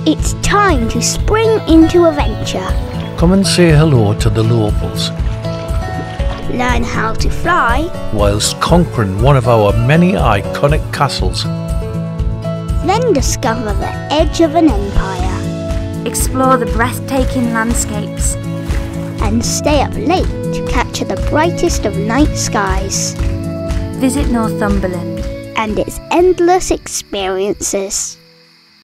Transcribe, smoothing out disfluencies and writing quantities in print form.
It's time to spring into adventure. Come and say hello to the locals, Learn how to fly. whilst conquering one of our many iconic castles. Then discover the edge of an empire. Explore the breathtaking landscapes. And stay up late to capture the brightest of night skies. Visit Northumberland. And its endless experiences.